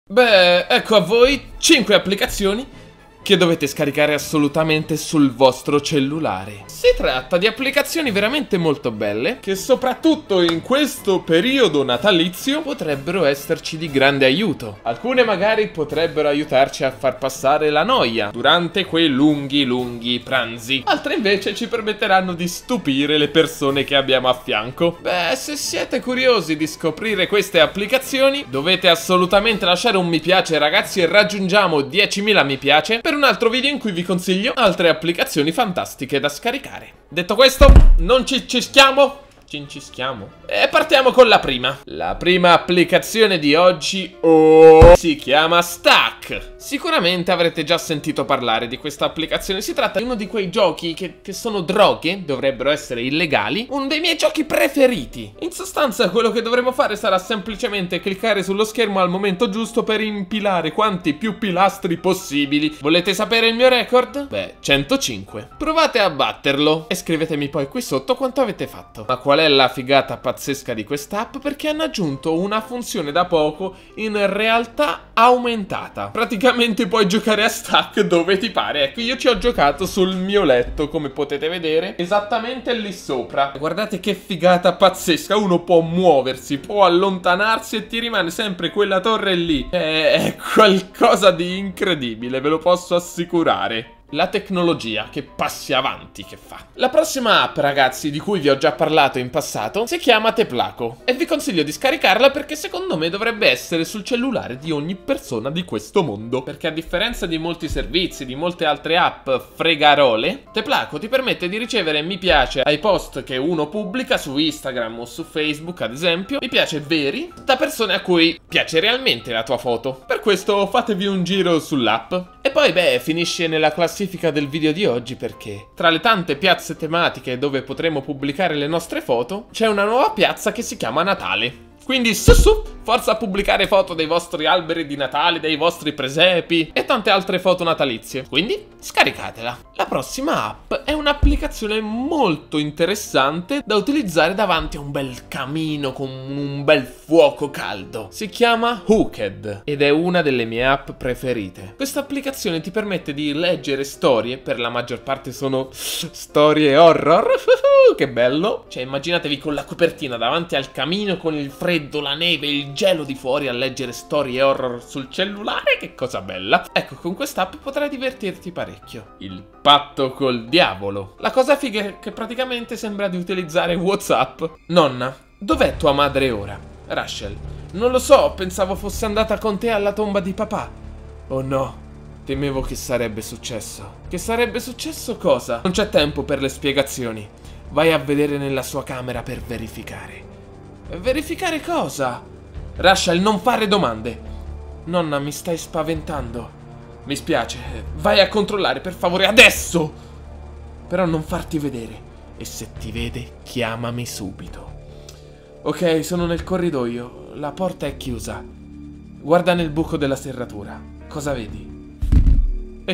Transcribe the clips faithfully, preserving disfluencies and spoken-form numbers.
Beh, ecco a voi cinque applicazioni che dovete scaricare assolutamente sul vostro cellulare. Si tratta di applicazioni veramente molto belle che soprattutto in questo periodo natalizio potrebbero esserci di grande aiuto. Alcune magari potrebbero aiutarci a far passare la noia durante quei lunghi lunghi pranzi. Altre invece ci permetteranno di stupire le persone che abbiamo a fianco. Beh, se siete curiosi di scoprire queste applicazioni dovete assolutamente lasciare un mi piace ragazzi e raggiungiamo diecimila mi piace per un altro video in cui vi consiglio altre applicazioni fantastiche da scaricare. Detto questo, non ci cischiamo? Ci incischiamo? E partiamo con la prima. La prima applicazione di oggi oh, si chiama Stack. Sicuramente avrete già sentito parlare di questa applicazione. Si tratta di uno di quei giochi che, che sono droghe, dovrebbero essere illegali. Uno dei miei giochi preferiti. In sostanza quello che dovremo fare sarà semplicemente cliccare sullo schermo al momento giusto per impilare quanti più pilastri possibili. Volete sapere il mio record? Beh, centocinque. Provate a batterlo e scrivetemi poi qui sotto quanto avete fatto. Ma qual è la figata pazzesca di quest'app? Perché hanno aggiunto una funzione da poco in realtà aumentata. Praticamente puoi giocare a Stack dove ti pare. Ecco, io ci ho giocato sul mio letto, come potete vedere, esattamente lì sopra. Guardate che figata pazzesca. Uno può muoversi, può allontanarsi e ti rimane sempre quella torre lì. È, è qualcosa di incredibile, ve lo posso assicurare. La tecnologia che passi avanti che fa. La prossima app, ragazzi, di cui vi ho già parlato in passato, si chiama Teplaco e vi consiglio di scaricarla perché secondo me dovrebbe essere sul cellulare di ogni persona di questo mondo. Perché a differenza di molti servizi, di molte altre app fregarole, Teplaco ti permette di ricevere mi piace ai post che uno pubblica su Instagram o su Facebook, ad esempio, mi piace veri, da persone a cui piace realmente la tua foto. Per questo fatevi un giro sull'app. E poi, beh, finisce nella classifica del video di oggi perché tra le tante piazze tematiche dove potremo pubblicare le nostre foto c'è una nuova piazza che si chiama Natale. Quindi su su, forza a pubblicare foto dei vostri alberi di Natale, dei vostri presepi e tante altre foto natalizie. Quindi scaricatela. La prossima app è un'applicazione molto interessante da utilizzare davanti a un bel camino con un bel fuoco caldo. Si chiama Hooked ed è una delle mie app preferite. Questa applicazione ti permette di leggere storie, per la maggior parte sono storie horror. Che bello! Cioè immaginatevi con la copertina davanti al camino con il freddo, la neve, il gelo di fuori a leggere storie horror sul cellulare, che cosa bella. Ecco, con quest'app potrai divertirti parecchio. Il patto col diavolo. La cosa figa è che praticamente sembra di utilizzare WhatsApp. Nonna, dov'è tua madre ora? Rachel, non lo so, pensavo fosse andata con te alla tomba di papà. Oh no, temevo che sarebbe successo. Che sarebbe successo cosa? Non c'è tempo per le spiegazioni. Vai a vedere nella sua camera per verificare. Verificare cosa? Rachel, non fare domande. Nonna, mi stai spaventando. Mi spiace, vai a controllare per favore adesso. Però non farti vedere. E se ti vede, chiamami subito. Ok, sono nel corridoio. La porta è chiusa. Guarda nel buco della serratura. Cosa vedi? E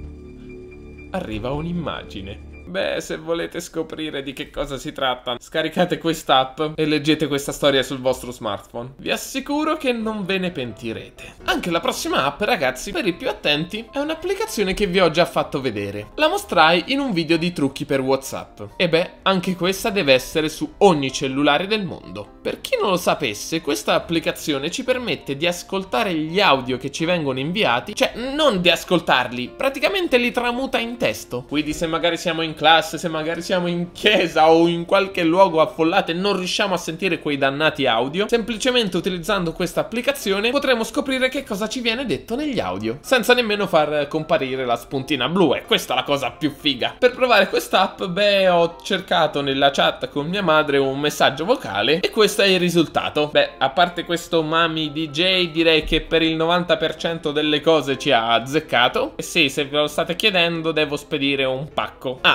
qui arriva un'immagine. Beh, se volete scoprire di che cosa si tratta, scaricate quest'app e leggete questa storia sul vostro smartphone. Vi assicuro che non ve ne pentirete. Anche la prossima app, ragazzi, per i più attenti, è un'applicazione che vi ho già fatto vedere. La mostrai in un video di trucchi per WhatsApp. E beh, anche questa deve essere su ogni cellulare del mondo. Per chi non lo sapesse, questa applicazione ci permette di ascoltare gli audio che ci vengono inviati, cioè non di ascoltarli, praticamente li tramuta in testo. Quindi se magari siamo in classe, se magari siamo in chiesa o in qualche luogo affollato e non riusciamo a sentire quei dannati audio, semplicemente utilizzando questa applicazione potremo scoprire che cosa ci viene detto negli audio, senza nemmeno far comparire la spuntina blu, e questa è la cosa più figa. Per provare quest'app, beh, ho cercato nella chat con mia madre un messaggio vocale e questo è il risultato. Beh, a parte questo Mami D J, direi che per il novanta per cento delle cose ci ha azzeccato. E sì, se ve lo state chiedendo, devo spedire un pacco. Ah,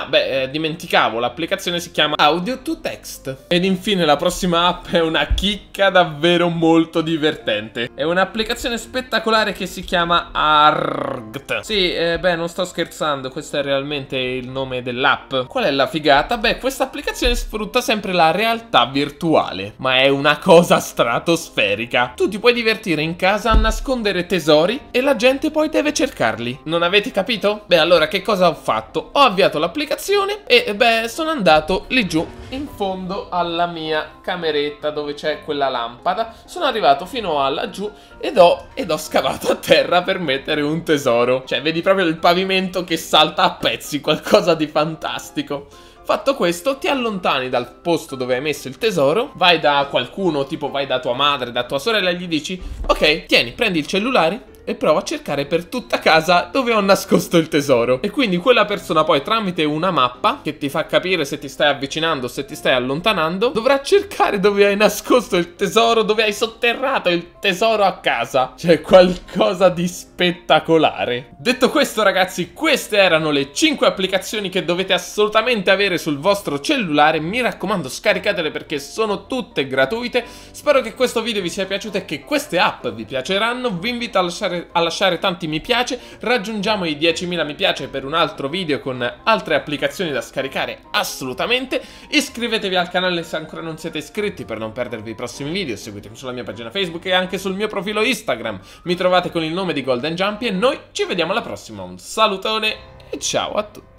beh, eh, dimenticavo, l'applicazione si chiama Audio to Text. Ed infine la prossima app è una chicca davvero molto divertente. È un'applicazione spettacolare che si chiama Argt. Sì, eh, beh, non sto scherzando, questo è realmente il nome dell'app. Qual è la figata? Beh, questa applicazione sfrutta sempre la realtà virtuale, ma è una cosa stratosferica. Tu ti puoi divertire in casa a nascondere tesori e la gente poi deve cercarli. Non avete capito? Beh, allora che cosa ho fatto? Ho avviato l'applicazione e, beh, sono andato lì giù, in fondo alla mia cameretta dove c'è quella lampada. Sono arrivato fino a laggiù ed ho, ed ho scavato a terra per mettere un tesoro. Cioè, vedi proprio il pavimento che salta a pezzi, qualcosa di fantastico. Fatto questo, ti allontani dal posto dove hai messo il tesoro, vai da qualcuno, tipo vai da tua madre, da tua sorella e gli dici: ok, tieni, prendi il cellulare e prova a cercare per tutta casa dove ho nascosto il tesoro. E quindi quella persona poi, tramite una mappa che ti fa capire se ti stai avvicinando o se ti stai allontanando, dovrà cercare dove hai nascosto il tesoro, dove hai sotterrato il tesoro a casa. C'è qualcosa di spettacolare. Detto questo, ragazzi, queste erano le cinque applicazioni che dovete assolutamente avere sul vostro cellulare. Mi raccomando, scaricatele perché sono tutte gratuite. Spero che questo video vi sia piaciuto e che queste app vi piaceranno. Vi invito a lasciare a lasciare tanti mi piace. Raggiungiamo i diecimila mi piace per un altro video con altre applicazioni da scaricare assolutamente. Iscrivetevi al canale se ancora non siete iscritti per non perdervi i prossimi video. Seguitemi sulla mia pagina Facebook e anche sul mio profilo Instagram. Mi trovate con il nome di Golden Jumpy e noi ci vediamo alla prossima. Un salutone e ciao a tutti.